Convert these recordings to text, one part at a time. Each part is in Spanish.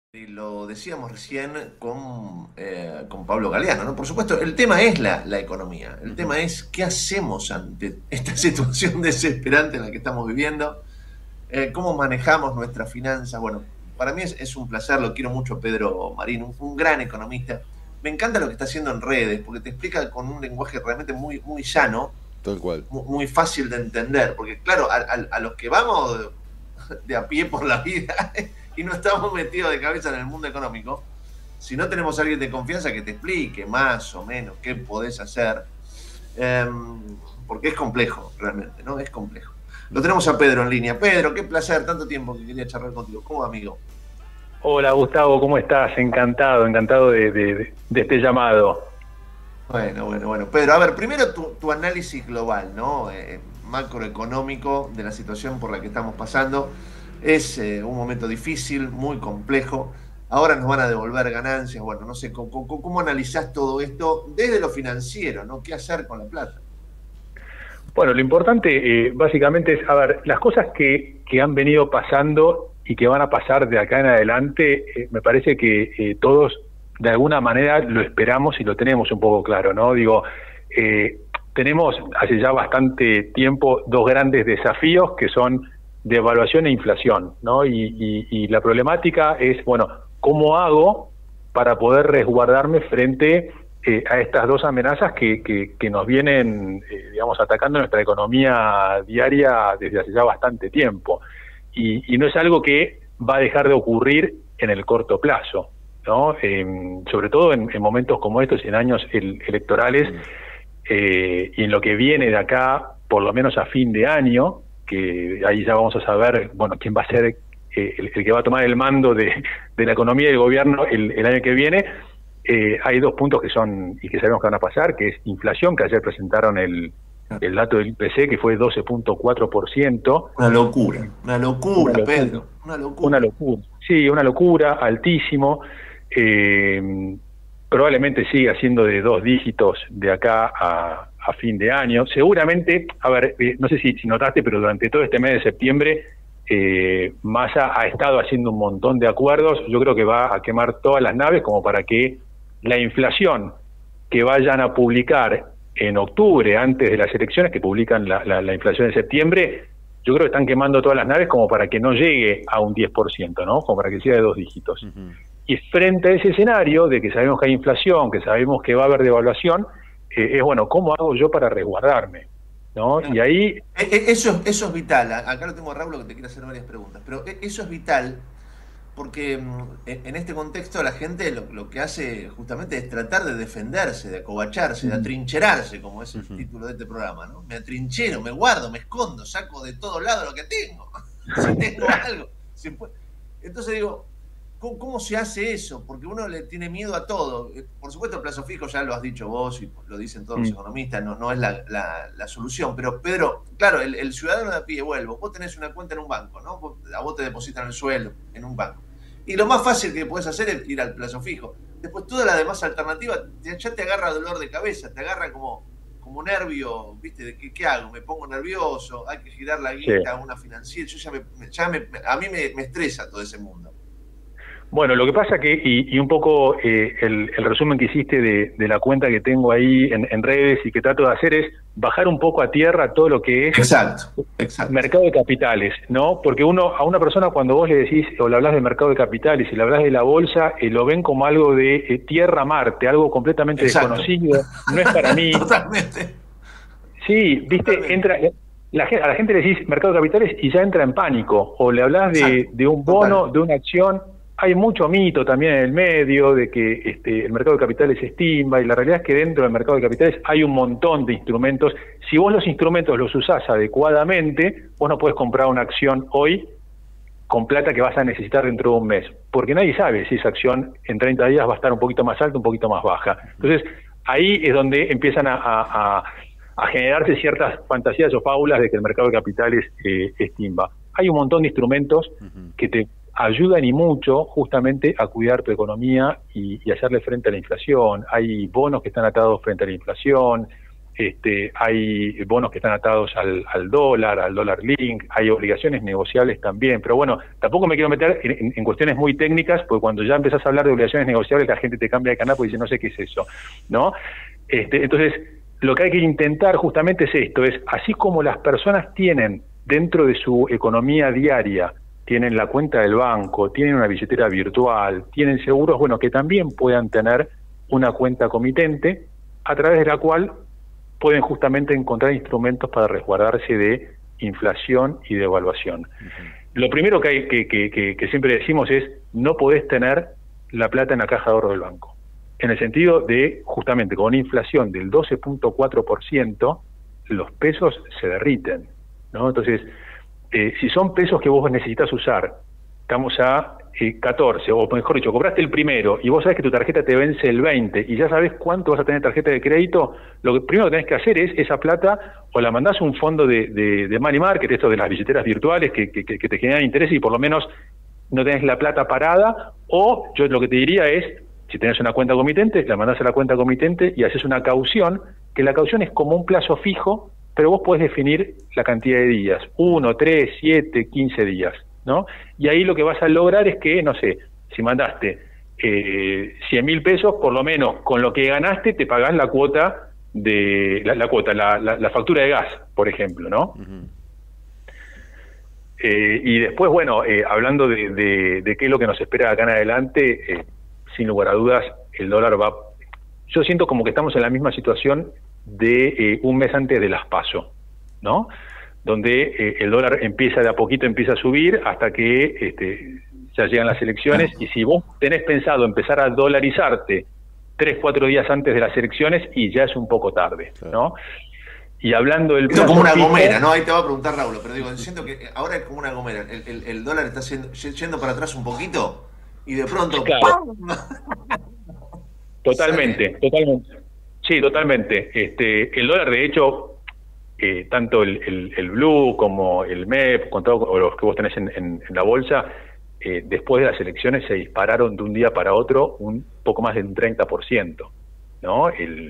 Y lo decíamos recién con Pablo Galeano, ¿no? Por supuesto, el tema es la economía. El Ujú. tema es qué hacemos ante esta situación desesperante en la que estamos viviendo, cómo manejamos nuestras finanzas. Bueno, para mí es un placer, lo quiero mucho a Pedro Marín, un gran economista. Me encanta lo que está haciendo en redes, porque te explica con un lenguaje realmente muy llano, Tal cual. muy fácil de entender. Porque claro, a los que vamos de a pie por la vida y no estamos metidos de cabeza en el mundo económico, si no tenemos a alguien de confianza que te explique más o menos qué podés hacer, eh, porque es complejo, realmente, ¿no? Es complejo. Lo Ujú. tenemos a Pedro en línea. Pedro, qué placer, tanto tiempo que quería charlar contigo. ¿Cómo, amigo? Hola Gustavo, ¿cómo estás? Encantado, encantado de este llamado. Bueno. Pedro, a ver, primero tu análisis global, ¿no? Macroeconómico de la situación por la que estamos pasando. Es un momento difícil, muy complejo. Ahora nos van a devolver ganancias. Bueno, no sé, ¿cómo analizás todo esto desde lo financiero, ¿no? ¿Qué hacer con la plata? Bueno, lo importante básicamente es, a ver, las cosas que han venido pasando y que van a pasar de acá en adelante, me parece que todos de alguna manera lo esperamos y lo tenemos un poco claro, ¿no? Digo, eh, tenemos hace ya bastante tiempo dos grandes desafíos que son devaluación e inflación, ¿no? Y la problemática es, bueno, ¿cómo hago para poder resguardarme frente a estas dos amenazas que nos vienen, digamos, atacando nuestra economía diaria desde hace ya bastante tiempo? Y no es algo que va a dejar de ocurrir en el corto plazo, ¿no? Sobre todo en momentos como estos, en años electorales, Mm. y en lo que viene de acá, por lo menos a fin de año, que ahí ya vamos a saber, bueno, quién va a ser el que va a tomar el mando de la economía y del gobierno el año que viene. Hay dos puntos que son, y que sabemos que van a pasar, que es inflación, que ayer presentaron el dato del IPC, que fue 12,4%. Una Una locura, locura, Pedro, una una locura. locura. Sí, una locura, altísimo. Eh, Probablemente siga siendo de dos dígitos de acá a fin de año. Seguramente, a ver, no sé si notaste, pero durante todo este mes de septiembre, Massa ha estado haciendo un montón de acuerdos. Yo creo que va a quemar todas las naves como para que la inflación que vayan a publicar en octubre, antes de las elecciones, que publican la inflación de septiembre, yo creo que están quemando todas las naves como para que no llegue a un 10%, ¿no? Como para que sea de dos dígitos. Ujú. Y frente a ese escenario de que sabemos que hay inflación, que sabemos que va a haber devaluación, es bueno, ¿cómo hago yo para resguardarme? ¿No? Y ahí, Eso es vital. Acá lo tengo a Raúl que te quiere hacer varias preguntas, pero eso es vital porque en este contexto la gente lo que hace justamente es tratar de defenderse, de acobacharse, de atrincherarse, como es el Ujú. título de este programa, ¿no? Me atrinchero, me guardo, me escondo, saco de todos lados lo que tengo, si tengo algo. Entonces digo, ¿cómo se hace eso? Porque uno le tiene miedo a todo. Por supuesto, el plazo fijo ya lo has dicho vos y lo dicen todos los mm, economistas, no es la solución. Pero, Pedro, claro, el ciudadano de a pie, vuelvo, vos tenés una cuenta en un banco, ¿no? A vos te depositan el sueldo en un banco. Y lo más fácil que puedes hacer es ir al plazo fijo. Después, todas las demás alternativas ya te agarra dolor de cabeza, te agarra como nervio, ¿viste? ¿Qué hago? Me pongo nervioso, hay que girar la sí. guita a una financiera. Yo a mí me estresa todo ese mundo. Bueno, lo que pasa que, y un poco el resumen que hiciste de la cuenta que tengo ahí en redes y que trato de hacer es bajar un poco a tierra todo lo que es Exacto, exacto. mercado de capitales, ¿no? Porque a una persona cuando vos le decís o le hablas de mercado de capitales y le hablas de la bolsa, lo ven como algo de tierra Marte, algo completamente Exacto. desconocido, no es para mí. Totalmente. Sí, viste, Totalmente. a la gente le decís mercado de capitales y ya entra en pánico, o le hablas Exacto. de un bono, Total. de una acción. Hay mucho mito también en el medio de que el mercado de capitales se estimba, y la realidad es que dentro del mercado de capitales hay un montón de instrumentos. Si vos los instrumentos los usás adecuadamente, vos no podés comprar una acción hoy con plata que vas a necesitar dentro de un mes, porque nadie sabe si esa acción en 30 días va a estar un poquito más alta, un poquito más baja. Ujú. Entonces, ahí es donde empiezan a generarse ciertas fantasías o fábulas de que el mercado de capitales estimba. Hay un montón de instrumentos Ujú. que te ayudan y mucho justamente a cuidar tu economía y hacerle frente a la inflación. Hay bonos que están atados frente a la inflación, hay bonos que están atados al dólar link, hay obligaciones negociables también, pero bueno, tampoco me quiero meter en cuestiones muy técnicas, porque cuando ya empezás a hablar de obligaciones negociables la gente te cambia de canal porque dice no sé qué es eso, ¿no? Entonces, lo que hay que intentar justamente es esto, es así como las personas tienen dentro de su economía diaria, tienen la cuenta del banco, tienen una billetera virtual, tienen seguros, bueno, que también puedan tener una cuenta comitente a través de la cual pueden justamente encontrar instrumentos para resguardarse de inflación y devaluación. Lo primero que hay que siempre decimos es, no podés tener la plata en la caja de ahorro del banco, en el sentido de, justamente, con una inflación del 12.4%, los pesos se derriten, ¿no? Entonces, si son pesos que vos necesitas usar, estamos a 14, o mejor dicho, cobraste el primero y vos sabés que tu tarjeta te vence el 20 y ya sabés cuánto vas a tener tarjeta de crédito, lo que primero que tenés que hacer es esa plata o la mandás a un fondo de money market, esto de las billeteras virtuales que te generan interés y por lo menos no tenés la plata parada, o yo lo que te diría es, si tenés una cuenta comitente, la mandás a la cuenta comitente y haces una caución, que la caución es como un plazo fijo, pero vos podés definir la cantidad de días, 1, 3, 7, 15 días, ¿no? Y ahí lo que vas a lograr es que, no sé, si mandaste 100.000 pesos, por lo menos con lo que ganaste te pagás la cuota de la factura de gas, por ejemplo, ¿no? Y después, bueno, hablando de qué es lo que nos espera acá en adelante, sin lugar a dudas, el dólar va... Yo siento como que estamos en la misma situación de un mes antes de las PASO, ¿no? Donde el dólar empieza de a poquito, empieza a subir hasta que ya llegan las elecciones, y si vos tenés pensado empezar a dolarizarte 3, 4 días antes de las elecciones, y ya es un poco tarde, ¿no? Y hablando del... Esto es como una gomera, ¿no? Ahí te va a preguntar Raúl, pero digo, siento que ahora es como una gomera, el dólar está yendo para atrás un poquito, y de pronto... Claro. Totalmente. Sí, totalmente. El dólar, de hecho, tanto el Blue como el MEP, con todo, o los que vos tenés en la bolsa, después de las elecciones se dispararon de un día para otro un poco más de un 30%, ¿no?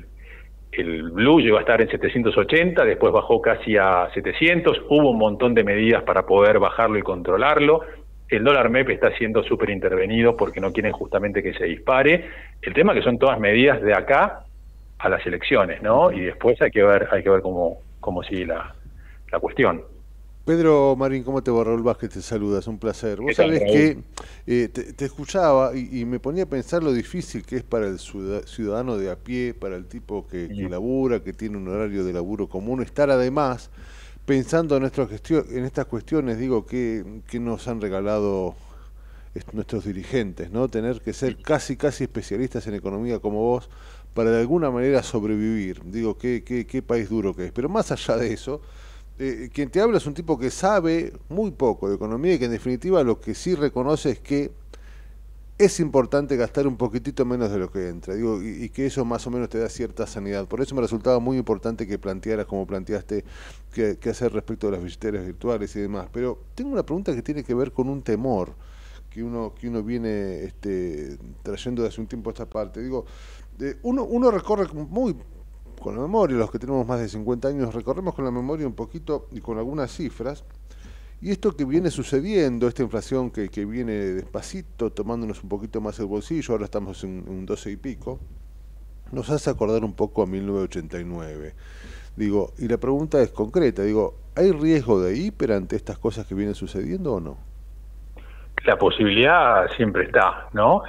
El Blue llegó a estar en 780, después bajó casi a 700, hubo un montón de medidas para poder bajarlo y controlarlo. El dólar MEP está siendo súper intervenido porque no quieren justamente que se dispare. El tema que son todas medidas de acá a las elecciones, ¿no? Y después hay que ver cómo sigue la cuestión. Pedro Marín, ¿cómo te va? Raúl Vázquez te saluda, es un placer. Vos sabés que te escuchaba y me ponía a pensar lo difícil que es para el ciudadano de a pie, para el tipo que labura, que tiene un horario de laburo común, estar además pensando en estas cuestiones, digo, que nos han regalado nuestros dirigentes, ¿no? Tener que ser casi especialistas en economía como vos para de alguna manera sobrevivir. Digo, qué país duro que es. Pero más allá de eso, quien te habla es un tipo que sabe muy poco de economía y que en definitiva lo que sí reconoce es que es importante gastar un poquitito menos de lo que entra, digo, y que eso más o menos te da cierta sanidad. Por eso me resultaba muy importante que plantearas, como planteaste, qué hacer respecto de las billeteras virtuales y demás. Pero tengo una pregunta que tiene que ver con un temor que uno viene trayendo desde un tiempo a esta parte. Digo, uno recorre muy con la memoria, los que tenemos más de 50 años, recorremos con la memoria un poquito y con algunas cifras. Y esto que viene sucediendo, esta inflación que viene despacito, tomándonos un poquito más el bolsillo, ahora estamos en un 12 y pico, nos hace acordar un poco a 1989. Digo, y la pregunta es concreta, digo, ¿hay riesgo de hiper ante estas cosas que vienen sucediendo o no? La posibilidad siempre está, ¿no?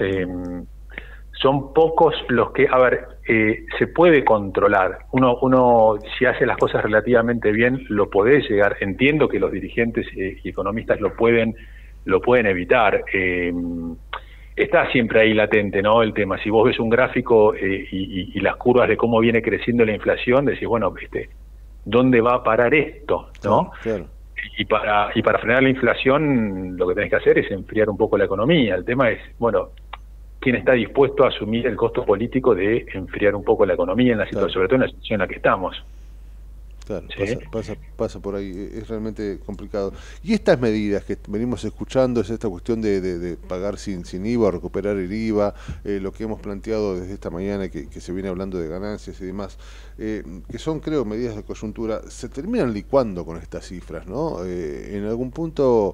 Son pocos los que, se puede controlar. Uno si hace las cosas relativamente bien, lo podés llegar. Entiendo que los dirigentes y economistas lo pueden evitar. Está siempre ahí latente, ¿no? El tema. Si vos ves un gráfico y las curvas de cómo viene creciendo la inflación, decís, bueno, ¿dónde va a parar esto? ¿No? Claro. Y para frenar la inflación, lo que tenés que hacer es enfriar un poco la economía. El tema es, bueno, quién está dispuesto a asumir el costo político de enfriar un poco la economía en la situación, sobre todo en la situación en la que estamos. Claro, ¿sí? pasa por ahí, es realmente complicado. Y estas medidas que venimos escuchando, es esta cuestión de pagar sin IVA, recuperar el IVA, lo que hemos planteado desde esta mañana, que se viene hablando de ganancias y demás, que son, creo, medidas de coyuntura, se terminan licuando con estas cifras, ¿no? En algún punto,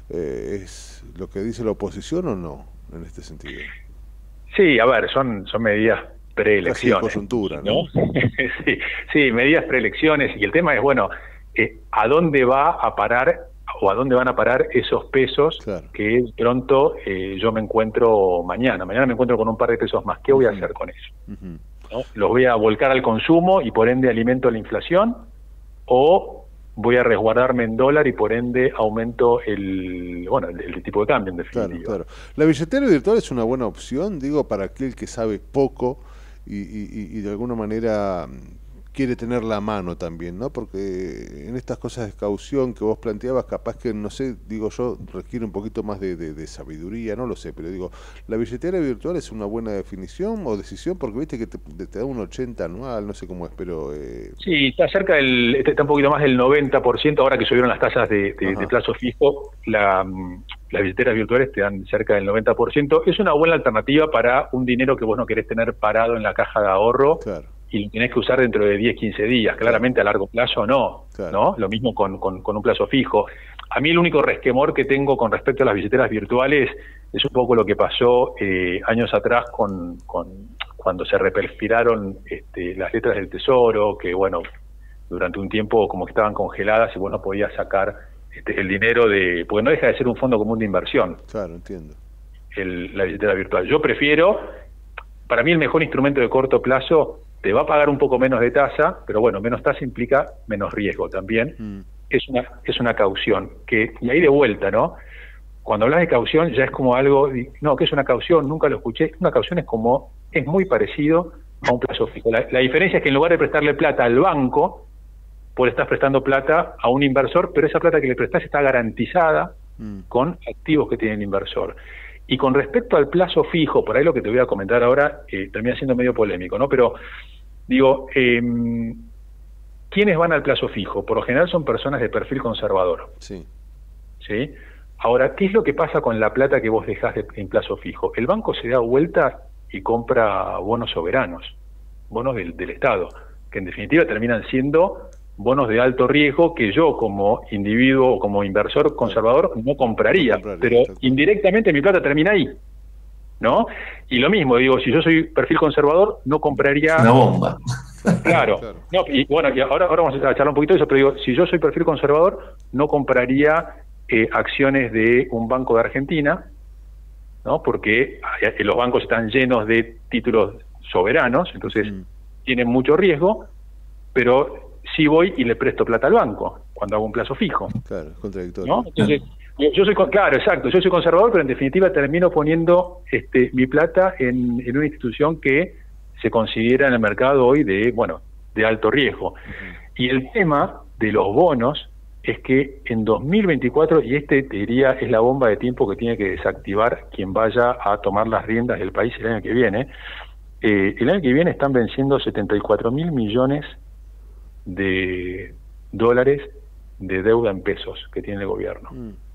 ¿es lo que dice la oposición o no, en este sentido? Sí, a ver, son medidas Casi de preelecciones, coyuntura, ¿no? ¿no? Sí, sí, medidas preelecciones, y el tema es, bueno, ¿a dónde va a parar o a dónde van a parar esos pesos Claro. que pronto yo me encuentro mañana? Mañana me encuentro con un par de pesos más. ¿Qué voy a hacer con eso? Ujú. ¿No? ¿Los voy a volcar al consumo y por ende alimento la inflación? ¿O voy a resguardarme en dólar y por ende aumento el tipo de cambio, en Claro, definitiva? claro. La billetera virtual es una buena opción, digo, para aquel que sabe poco y de alguna manera quiere tener la mano también, ¿no? Porque en estas cosas de caución que vos planteabas, capaz que, no sé, digo yo, requiere un poquito más de sabiduría, no lo sé, pero digo, la billetera virtual es una buena definición o decisión, porque viste que te da un 80 anual, no sé cómo es, pero... Sí, está cerca está un poquito más del 90%, ahora que subieron las tasas de plazo fijo, las billeteras virtuales te dan cerca del 90%. Es una buena alternativa para un dinero que vos no querés tener parado en la caja de ahorro, Claro. Y lo tenés que usar dentro de 10, 15 días. Claramente a largo plazo no, Claro. ¿no? Lo mismo con un plazo fijo. A mí el único resquemor que tengo con respecto a las billeteras virtuales es un poco lo que pasó años atrás cuando se reperfilaron las letras del Tesoro, que bueno, durante un tiempo como que estaban congeladas y vos no podías sacar el dinero porque no deja de ser un fondo común de inversión. Claro, entiendo. La billetera virtual. Yo prefiero, para mí el mejor instrumento de corto plazo, te va a pagar un poco menos de tasa, pero bueno, menos tasa implica menos riesgo también. Es una caución, y ahí de vuelta, ¿no? Cuando hablas de caución ya es como algo, no, ¿qué es una caución? Nunca lo escuché. Una caución es muy parecido a un plazo fijo. La diferencia es que en lugar de prestarle plata al banco, vos le estás prestando plata a un inversor, pero esa plata que le prestás está garantizada con activos que tiene el inversor. Y con respecto al plazo fijo, por ahí lo que te voy a comentar ahora termina siendo medio polémico, ¿no? Pero digo, ¿quiénes van al plazo fijo? Por lo general son personas de perfil conservador. Sí. ¿Sí? Ahora, ¿qué es lo que pasa con la plata que vos dejás en plazo fijo? El banco se da vuelta y compra bonos soberanos, bonos del Estado, que en definitiva terminan siendo bonos de alto riesgo que yo como individuo o como inversor conservador no compraría, pero indirectamente mi plata termina ahí, ¿no? Y lo mismo, digo, si yo soy perfil conservador, no compraría... Una bomba. Claro. No, y bueno, y ahora vamos a charlar un poquito de eso, pero digo, si yo soy perfil conservador, no compraría acciones de un banco de Argentina, ¿no? Porque los bancos están llenos de títulos soberanos, entonces tienen mucho riesgo, pero sí voy y le presto plata al banco cuando hago un plazo fijo. Claro, es contradictorio. ¿No? Entonces, claro, exacto, yo soy conservador, pero en definitiva termino poniendo mi plata en una institución que se considera en el mercado hoy de alto riesgo. Y el tema de los bonos es que en 2024, y te diría es la bomba de tiempo que tiene que desactivar quien vaya a tomar las riendas del país el año que viene, están venciendo 74.000 millones de dólares de deuda en pesos que tiene el gobierno.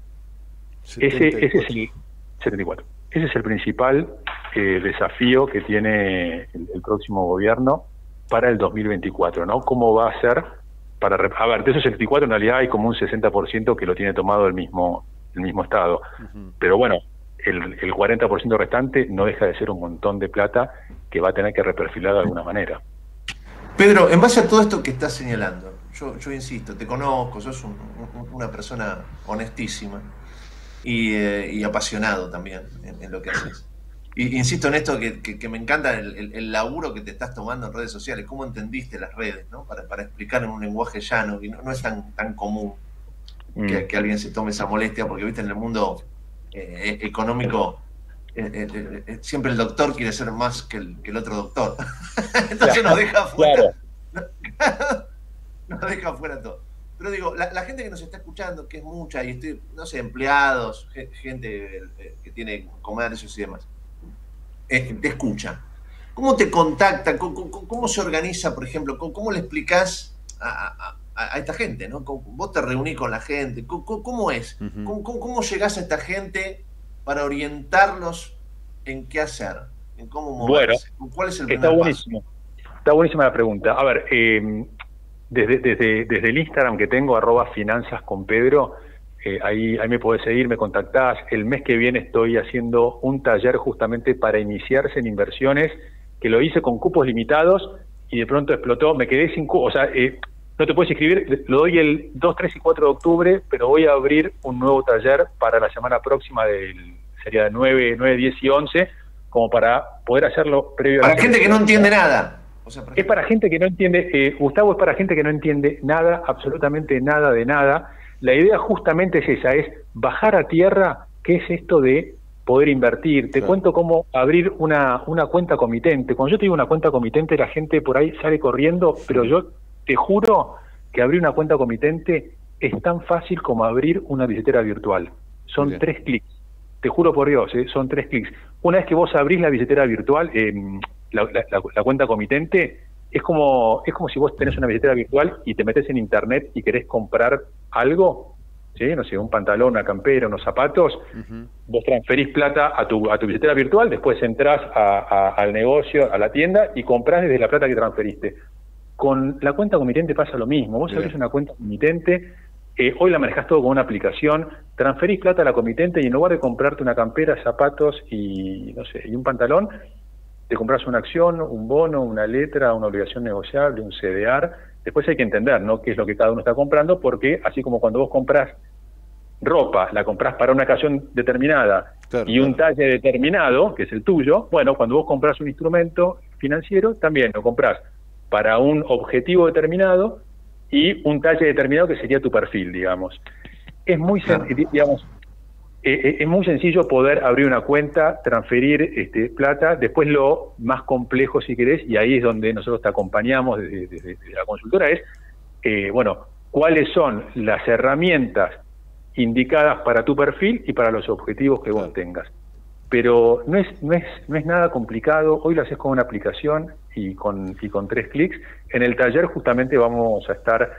Ese es el 74. Ese es el principal desafío que tiene el próximo gobierno para el 2024, ¿no? ¿Cómo va a ser para... A ver, de esos 74 en realidad hay como un 60% que lo tiene tomado el mismo Estado. Pero bueno, el 40% restante no deja de ser un montón de plata que va a tener que reperfilar de alguna manera. Pedro, en base a todo esto que estás señalando, yo insisto, te conozco, sos una persona honestísima y apasionado también en lo que haces. Y insisto en esto que me encanta el laburo que te estás tomando en redes sociales, cómo entendiste las redes, ¿no? Para explicar en un lenguaje llano, y no es tan común que alguien se tome esa molestia, porque viste en el mundo económico siempre el doctor quiere ser más que el otro doctor. Entonces nos deja fuera. Nos deja fuera todo. Pero digo, la gente que nos está escuchando, que es mucha, y no sé, empleados, gente que tiene comercios y demás, te escucha. ¿Cómo te contactan? ¿Cómo se organiza, por ejemplo? ¿Cómo le explicás a a esta gente, ¿no? Vos te reunís con la gente, ¿cómo es? ¿Cómo llegás a esta gente para orientarlos en qué hacer, en cómo moverse? Bueno, ¿Cuál es el primer paso? Está buenísima la pregunta. A ver, desde el Instagram que tengo, @finanzasconpedro, ahí me podés seguir, me contactás. El mes que viene estoy haciendo un taller justamente para iniciarse en inversiones, que lo hice con cupos limitados y de pronto explotó, me quedé sin cupos, o sea, no te puedes inscribir, lo doy el 2, 3 y 4 de octubre, pero voy a abrir un nuevo taller para la semana próxima, sería de 9, 10 y 11, como para poder hacerlo previo a la gente que no entiende nada. O sea, es para gente que no entiende, Gustavo, es para gente que no entiende nada, absolutamente nada de nada. La idea justamente es esa, es bajar a tierra qué es esto de poder invertir. Te cuento cómo abrir una cuenta comitente. Cuando yo te digo una cuenta comitente, la gente por ahí sale corriendo, pero yo te juro que abrir una cuenta comitente es tan fácil como abrir una billetera virtual. Son 3 clics. Te juro por Dios, son 3 clics. Una vez que vos abrís la billetera virtual, la cuenta comitente, es como si vos tenés una billetera virtual y te metés en internet y querés comprar algo, ¿sí? No sé, un pantalón, una campera, unos zapatos, vos transferís plata a tu billetera virtual, después entrás al negocio, a la tienda y comprás desde la plata que transferiste. Con la cuenta comitente pasa lo mismo. Vos abrís una cuenta comitente, hoy la manejás todo con una aplicación, transferís plata a la comitente y en lugar de comprarte una campera, zapatos y no sé, y un pantalón, te compras una acción, un bono, una letra, una obligación negociable, un CDR. Después hay que entender, ¿no?, qué es lo que cada uno está comprando, porque así como cuando vos compras ropa, la comprás para una ocasión determinada y un talle determinado, que es el tuyo, bueno, cuando vos compras un instrumento financiero, también lo comprás para un objetivo determinado y un talle determinado que sería tu perfil, digamos. Es muy digamos, es muy sencillo poder abrir una cuenta, transferir plata. Después lo más complejo, si querés, y ahí es donde nosotros te acompañamos desde la consultora, es, bueno, cuáles son las herramientas indicadas para tu perfil y para los objetivos que vos tengas. Pero no es nada complicado. Hoy lo haces con una aplicación y con 3 clics. En el taller justamente vamos a estar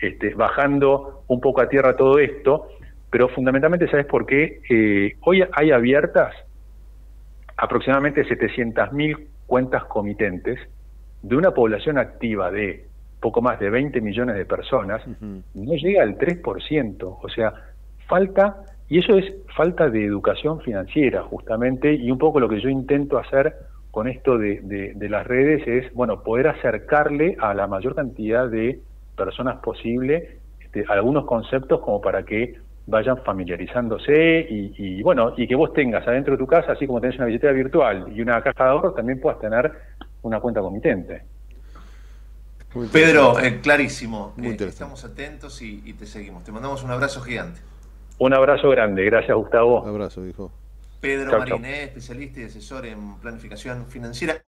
bajando un poco a tierra todo esto, pero fundamentalmente, ¿sabes por qué? Hoy hay abiertas aproximadamente 700.000 cuentas comitentes de una población activa de poco más de 20 millones de personas. No llega al 3%, o sea, falta, y eso es falta de educación financiera justamente, y un poco lo que yo intento hacer con esto de las redes es, bueno, poder acercarle a la mayor cantidad de personas posible algunos conceptos como para que vayan familiarizándose y bueno, y que vos tengas adentro de tu casa, así como tenés una billetera virtual y una caja de ahorros, también puedas tener una cuenta comitente. Pedro, clarísimo. Estamos atentos y te seguimos. Te mandamos un abrazo gigante. Un abrazo grande. Gracias, Gustavo. Un abrazo, hijo. Pedro Mariné, especialista y asesor en planificación financiera.